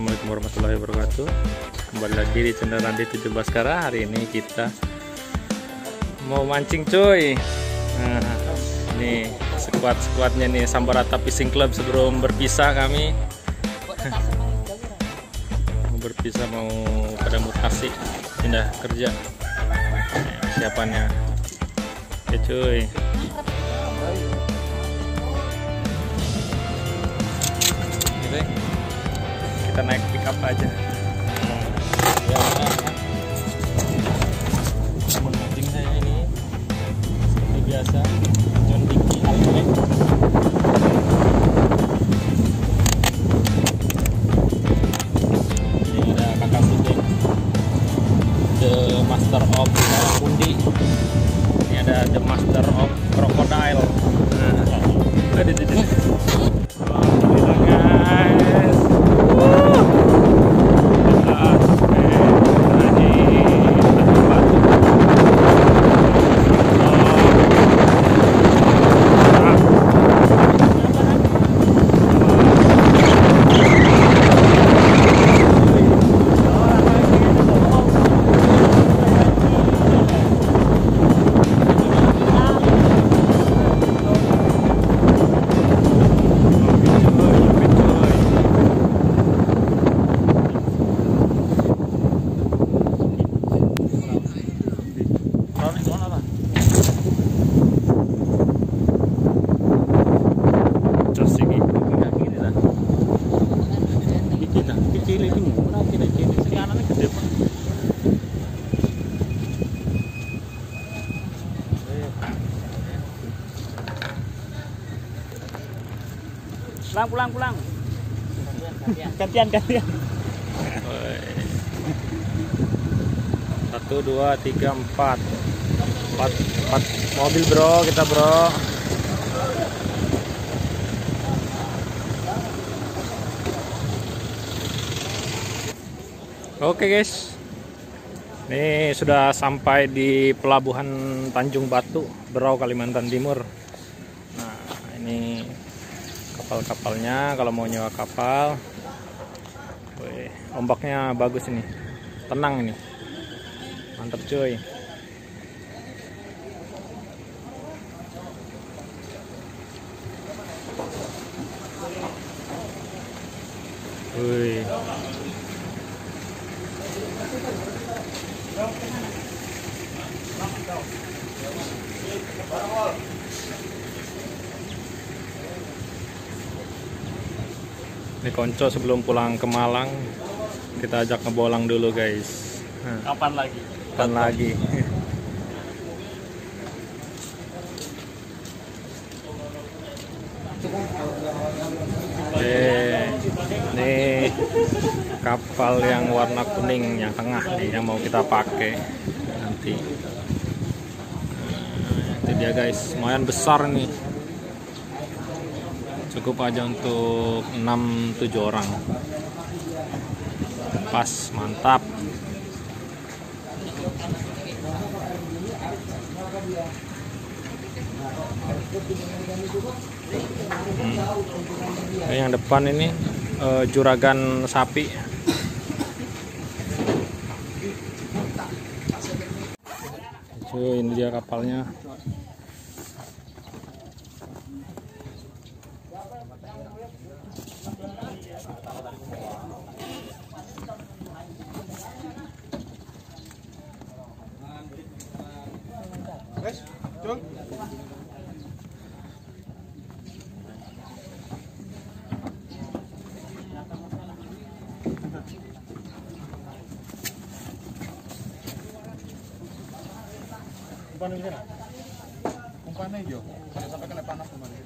Assalamualaikum warahmatullahi wabarakatuh. Kembali lagi di channel Randy 17 Kara. Hari ini kita mau mancing cuy. Nah, ini squad-squadnya nih Sambarata Fishing Club. Sebelum berpisah kami mau berpisah, mau pada mutasi pindah kerja. Nah, siapannya oke cuy. Kita naik pick up aja. Teman mancing saya ini seperti biasa, John Dicky Alfred. Ini ada kakak Sudeng, the master of pundi. Ini ada the master of crocodile. Alhamdulillah guys. Pulang. Gantian. 1, 2, 3, 4. 4 mobil bro, kita bro. Oke guys, ini sudah sampai di pelabuhan Tanjung Batu, Berau, Kalimantan Timur. Nah ini kapal-kapalnya kalau mau nyewa kapal. Wih, ombaknya bagus ini, tenang ini, mantap cuy. Wih. Ini konco sebelum pulang ke Malang, kita ajak ngebolang dulu guys. Kapan lagi? Kapan lagi? Ini kapal yang warna kuning yang tengah nih yang mau kita pakai nanti. Itu dia guys, lumayan besar nih. Cukup aja untuk 6-7 orang. Pas, mantap. Yang depan ini juragan sapi. Cuy, ini dia kapalnya. Umpannya hijau, sampai kena panas kemarin.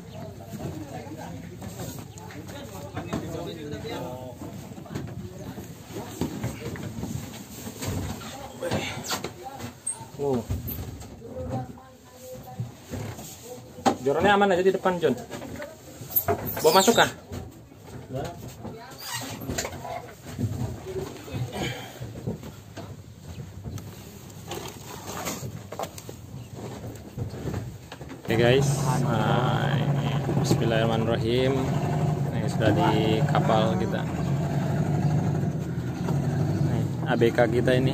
Jorannya aman aja di depan John. Bawa masuk kah? Oke guys, nah, ini Bismillahirrahmanirrahim. Ini sudah di kapal kita. ABK kita ini.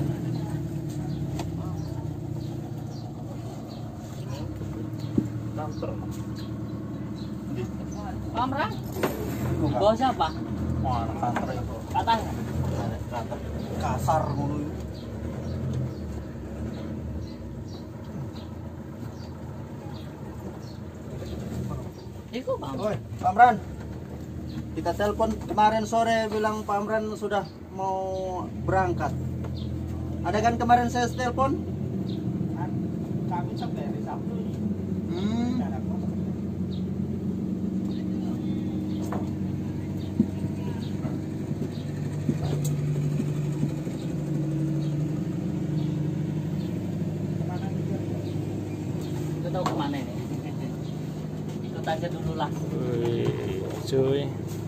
Kamera? Bawa siapa? Wah, anak kantor itu. Atas. Kantor kasar mulu. Iku bang. Oi, Pak Amran. Kita telepon kemarin sore bilang Pak Amran sudah mau berangkat. Ada kan kemarin saya telepon? Kami sampai hari Sabtu. Itu tahu kemana ini? Ikut aja dulu lah. Wih, cuy.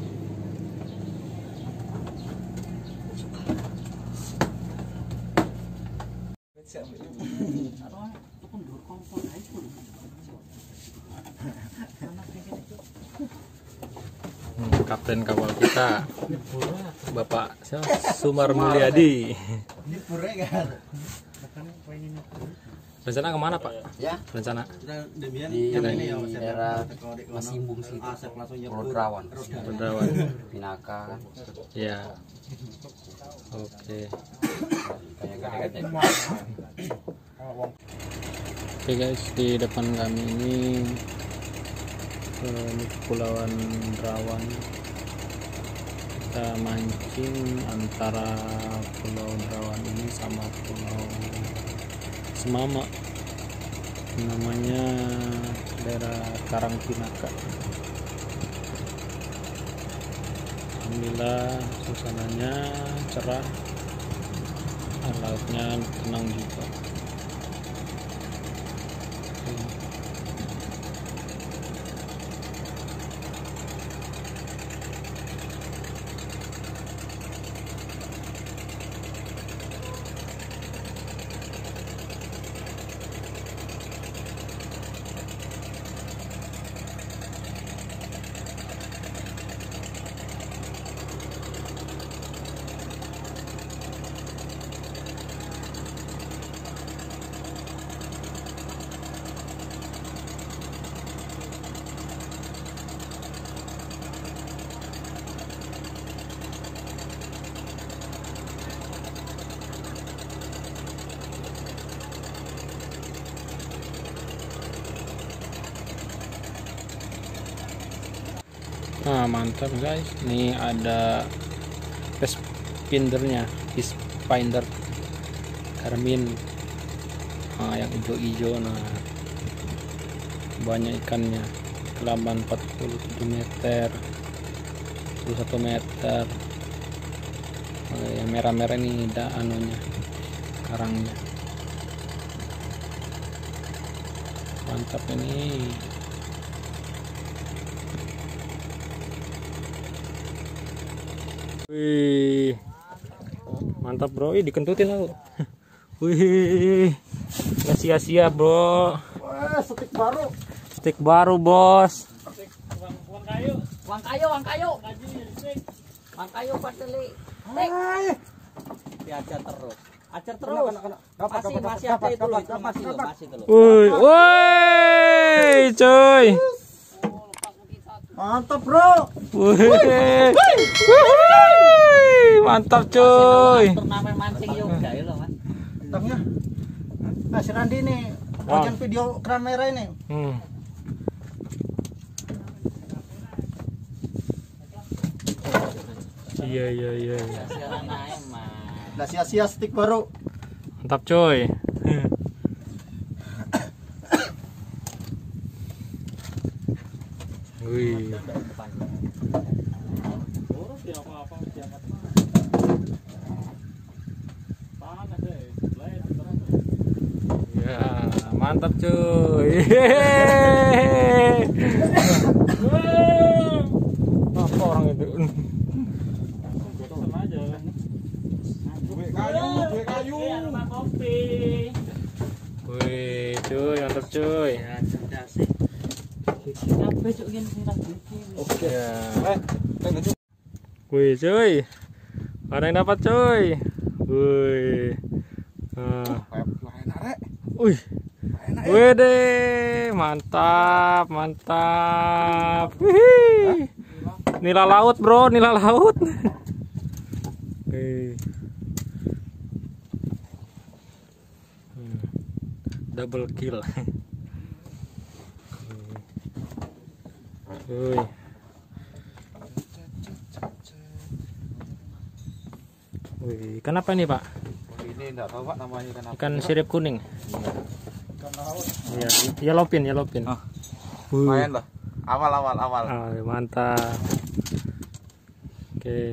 Kapten kapal kita, Bapak Sumar Mulyadi. Ini pura kan? Rencana kemana Pak? Ya. Rencana? Demian Di ini daerah Masimbung sih, Rodrawan, Pendawan. Pinaka kan, Ya. Oke. kayak gede-gede. Oke guys, di depan kami ini Kepulauan Rawan. Kita mancing antara Pulau Rawan ini sama Pulau Semama, namanya daerah Karangpinaka. Alhamdulillah suasananya cerah, lautnya tenang juga. Nah, mantap guys, ini ada fish findernya, fish finder Garmin. Nah, yang hijau-hijau, nah banyak ikannya. Kelaban 47 meter, 21 meter. Yang merah-merah ini ada anunya, karangnya. Mantap ini. Wih, mantap bro, ih dikentutin aku. Wih, nggak sia-sia bro. Wah, stik baru. Stik baru bos. Uang kayu. Uang kayu pateli. Diajar terus. Ajar terus. Masih ada itu loh, masih itu loh. Wih, coy. Mantap, Bro. Wih, mantap coy. Turnamen mancing yoga ya loh, Mas. Tengnya. Nah, si Randi nih bagian video kamera ini. Iya. Siaran naik, Mas. Nah, sia-sia stik baru. Mantap coy. Wih. Ya, mantap cuy. Apa orang itu? Duit kayu. Wih, cuy, mantap cuy. Ya, cerdas sih. Sampai cuk gini sirah bikin. Oke. Wih, cuy. Ada yang dapat cuy. Wih. Nah. Enak rek. Wih. Wede, mantap, mantap. Wih. Nila laut, bro, nila laut. Double kill. Wih. Wih, ikan apa ini, Pak? Ini enggak tahu Pak namanya ikan apa. Ikan sirip kuning. Iya, yellowfin, yellowfin. Oh. Lumayan loh. Awal. Ah, mantap. Oke.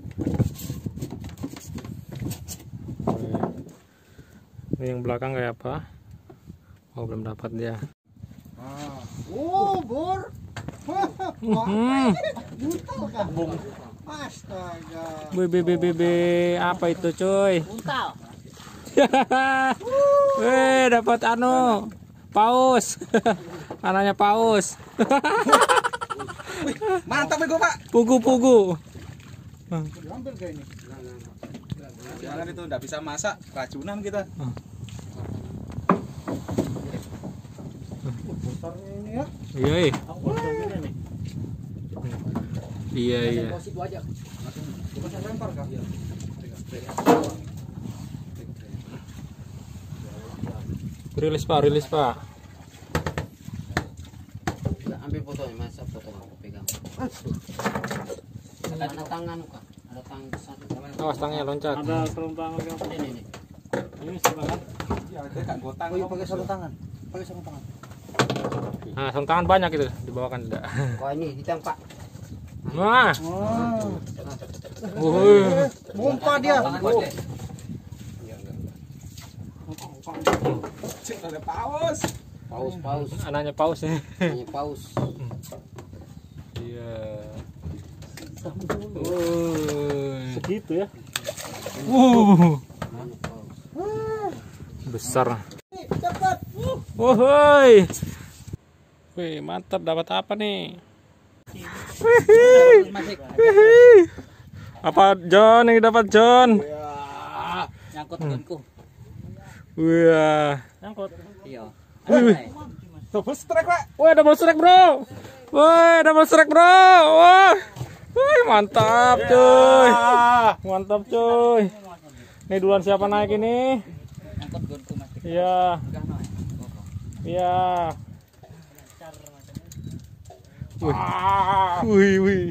Ini yang belakang kayak apa? Oh, belum dapat dia. Bor. Buntal kan? Astaga. Bebe, apa itu, coy? Buntal. Dapat anu. Paus. Anaknya paus. Mantap gue Pak. Pugu. Diambil kayak ini. Jangan itu enggak bisa masak, racunan kita. Besarnya ini ya. Iya. Iya. Situ aja. Bisa lempar kah? Rilis Pak. Ambil fotonya, masa foto aku pegang. Ada tangan kak, ada tangan besar. Awas tangannya loncat. Ada sarung tangan Ini. Ini semangat. Ya, ada kan gotang. Oh iya pakai sarung tangan. Nah, sarung tangan banyak itu, dibawakan tidak. Wah ini hitam pak. Wah. Mumpah dia. Cik, ada paus. Paus. Anaknya paus ya. Ini paus. Iya. Segitu ya. Besar. Cepat. Woi. Wih, mantap, dapat apa nih? Apa John yang dapat John? Nyangkut gunku. Wah. Nyangkut. Iya. Double strike Pak. Wah, double strike, bro. Wah. Wih, mantap, cuy. Mantap, cuy. Ini duluan siapa naik ini? Nyangkut gunku Mas. Iya. Iya. Wih.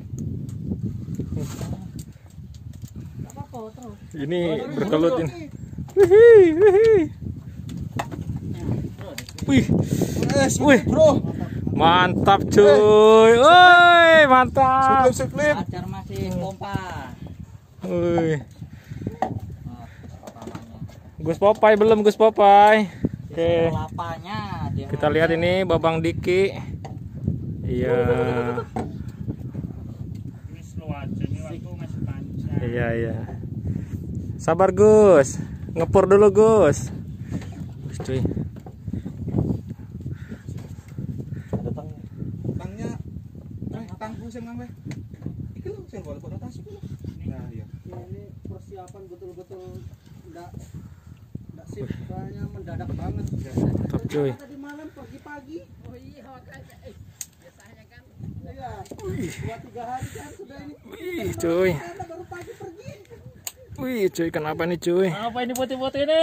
Ini berkelut ini. Wih. Bro. Mantap, cuy. Woi, mantap. Slip. Acar masih pompa. Wih. Gus Popeye belum, Gus Popeye. Oke. Lapanya dia. Kita lihat ini Babang Diki. Iya. Ini slow aja, ini waktu masih panjang. Iya. Sabar Gus. Ngepur dulu Gus. Cuy. Tangnya. Tangku sing nang weh. Iki lho sing boleh foto tas. Nah, iya. Ini persiapan betul-betul enggak sip, kayaknya mendadak banget. Mantap cuy. Tadi malam pagi-pagi. Oh iya, makanya biasanya kan. Iya. 2-3 hari kan sudah ini. Wih, cuy. Baru pagi pergi. Wih, cuy, kenapa nih cuy? Apa ini putih-putih ini?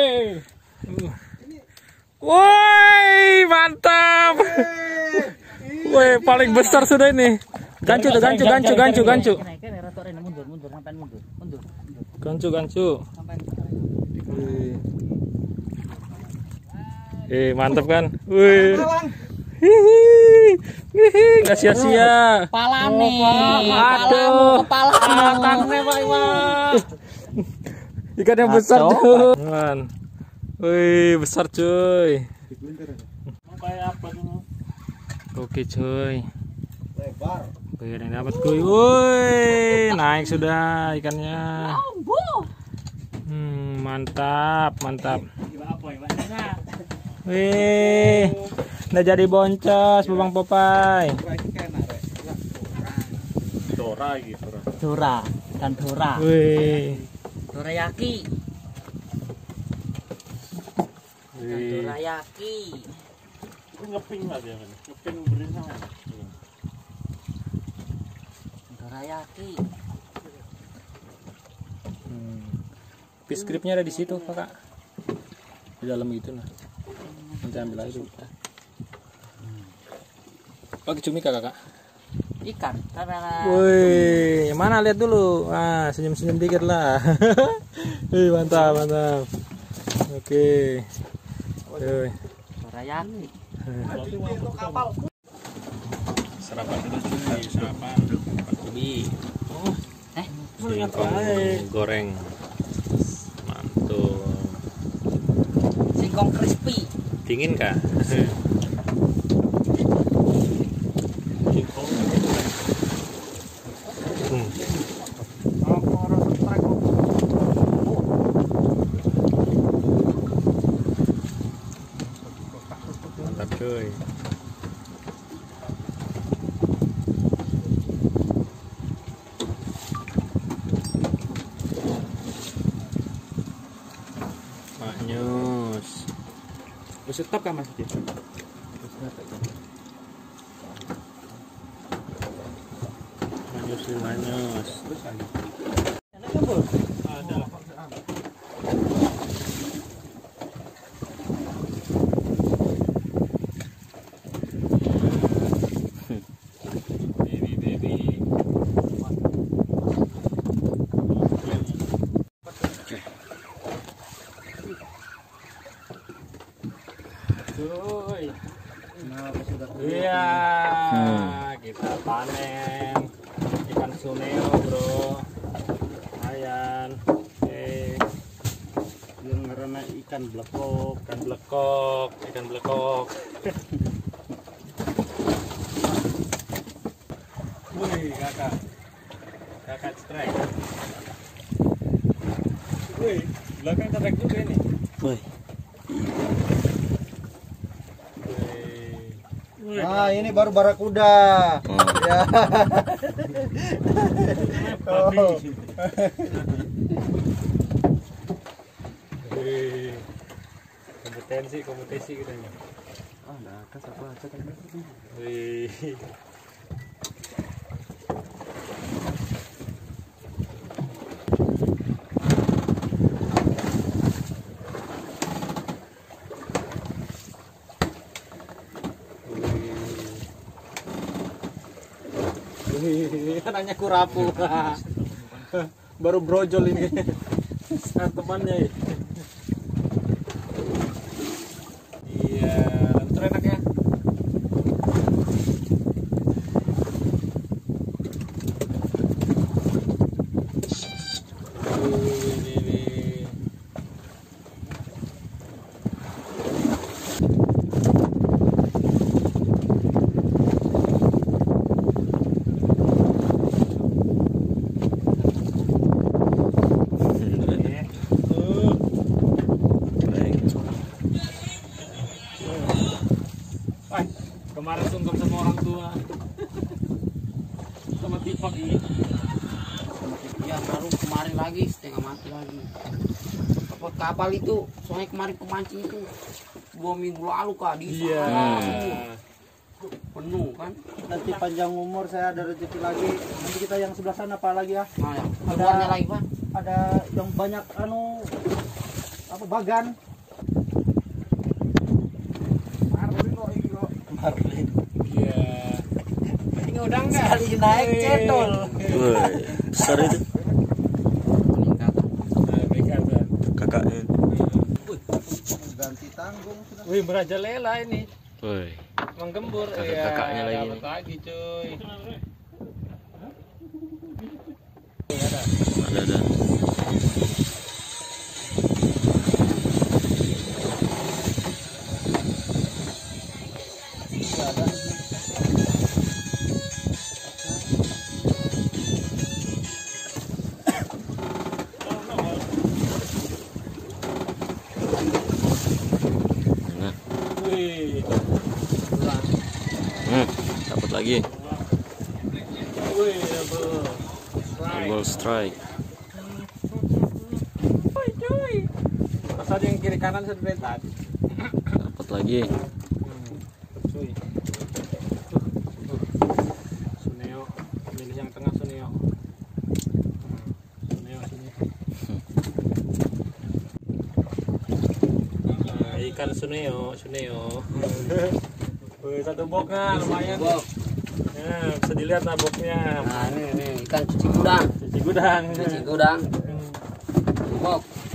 Woi, mantap. Woi, paling besar sudah ini. Gancu. Mundur Gancu. sampai. Mantap kan? Wih. Nggak sia-sia. Kepala nih. Aduh. Kepala. Tangannya Pak Iwan. Ikan yang besar tuh. Wih, besar cuy. Kayak apa tuh? Oke cuy. Lebar. Wih, yang dapat cuy. Wih, naik sudah ikannya. Mantap. Wih, udah jadi boncos Babang Popeye. Dora, ikan Dora. Wih, Dorayaki. Wih. Dorayaki. Ngeping lah dia kan. Ngeping bersama. Dorayaki. Fish gripnya ada di situ kakak, di dalam gitu nah. Nanti ambil aja dulu. Pakai cumi kakak. Ikan. Tarara. Woi, mana lihat dulu. Ah, senyum-senyum dikit lah. Wih, mantap, mantap. Oke. Wih. Dorayaki. Sarapan dulu cuy, sarapan Pak Kubi. Singkong goreng. Mantul. Singkong crispy. Dingin kah? Mantap cuy. Manyus. Bisa tetap kan Mas? Manyus nih, manyus. Baby. Cuy. Iya, kita panen ikan suneo bro. Lumayan. Yang karena ikan blekok. Ikan blekok. Wih, kakak strike. Wih, belakang strike juga ini. Wih. Wih. Nah, ini baru barakuda. Ya. Oh. Wih. Kompetisi kita nih. Ah, enggak ada satu aja kan. Wih. Anaknya kurapu. Baru brojol ini. Temannya. Iya, betul enak ya. Ini. Kemarin sungkem sama orang tua. Sama tipak ini. Ya baru kemarin lagi setengah mati lagi. Kapal itu soalnya kemarin pemancing itu 2 minggu lalu kak di Iya. penuh kan. Nanti panjang umur saya ada rezeki lagi. Nanti kita yang sebelah sana apa lagi ya? Nah, ya. Keluarnya lagi pak. Ada yang banyak apa bagan. Marlin. Iya. Ini udang enggak? Sekali naik cendol. Woi, besar itu Peningkatan. Peningkatan. kakaknya. Ganti tanggung sudah. Wih, merajalela ini. Woi, Menggembur. Kakak-kakaknya lagi dapat nih. lagi cuy. ada. Nah, Wih. dapat lagi. Wih, double strike. Double strike. tadi yang kiri kanan sudah detak. Dapat lagi. Cuy. Suneo, pilih yang tengah Suneo. Suneo sini. Nah, ikan Suneo. Wih, satu boknya lumayan. Bok. Ya, bisa dilihat lah boknya. Nah, ini ikan cuci gudang. Cuci gudang. Cuci gudang. Bok.